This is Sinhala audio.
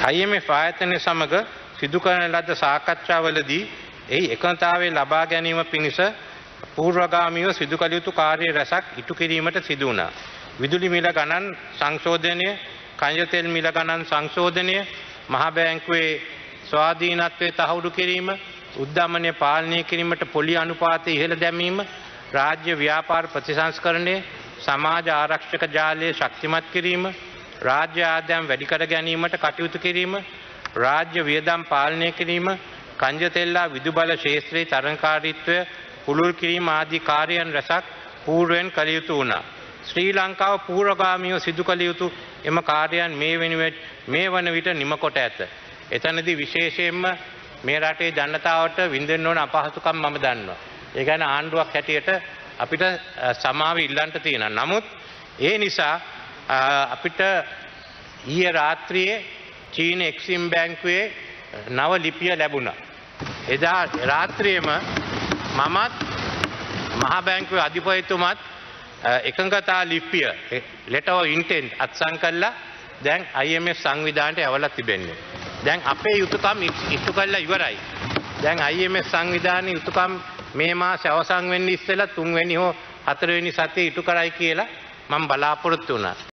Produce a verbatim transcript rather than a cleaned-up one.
I M F ආයතනය සමග සිදු කරන ලද සාකච්ඡාවලදී එහි එකඟතාවය ලබා ගැනීම පිණිස පූර්වගාමීව සිදු කළ යුතු කාර්ය රැසක් ඉටු කිරීමට සිදු වුණා. විදුලි මිල ගණන් සංශෝධනය, කනිජ තෙල් මිල ගණන් සංශෝධනය, මහ බැංකුවේ ස්වාධීනත්වය තහවුරු කිරීම, උද්ධමනය පාලනය කිරීමට පොලි අනුපාතය ඉහළ දැමීම, රාජ්‍ය ව්‍යාපාර ප්‍රතිසංස්කරණය, සමාජ ආරක්ෂක ජාලය ශක්තිමත් කිරීම, රාජ්‍ය ආදායම් වැඩි කර ගැනීමට කටයුතු කිරීම, රාජ්‍ය වියදම් පාලනය කිරීම, කනිජ තෙල් හා විදුලි බල ක්ෂේත්‍රයේ තරඟකාරීත්වය පුළුල් කිරීම ආදී කාර්යයන් රැසක් පූර්වයෙන් කළ යුතු වුණා. ශ්‍රී ලංකාව පූර්වගාමීව සිදු කළ යුතු එම කාර්යයන් මේ වෙනුවෙන් මේ වන විට නිම කොට ඇත. එතනදී විශේෂයෙන්ම මේ රටේ ජනතාවට විඳින්න ඕන අපහසුකම් මම දන්නවා. ඒ කියන්නේ ආණ්ඩුවක් හැටියට අපිට සමාව ඉල්ලන්න තියෙනවා. නමුත් ඒ නිසා අපිට ඊයේ රාත්‍රියේ චීන එක්සිම් බැංකුවේ නව ලිපිය ලැබුණා. එදා රාත්‍රියේම මමත් මහ බැංකුවේ අධිපතිතුමත් එකඟතා ලිපිය letter of intent අත්සන් කළා. දැන් I M F සංවිධානයට යවලා තිබෙන්නේ. දැන් අපේ යුතුයකම් ඉටු කළා ඉවරයි. දැන් I M F සංවිධානයේ යුතුයකම් මේ මාසේ අවසන් වෙන්න ඉස්සෙල්ලා තුන්වෙනි හෝ හතරවෙනි සතියේ ඉටු කරයි කියලා මම බලාපොරොත්තු වුණා.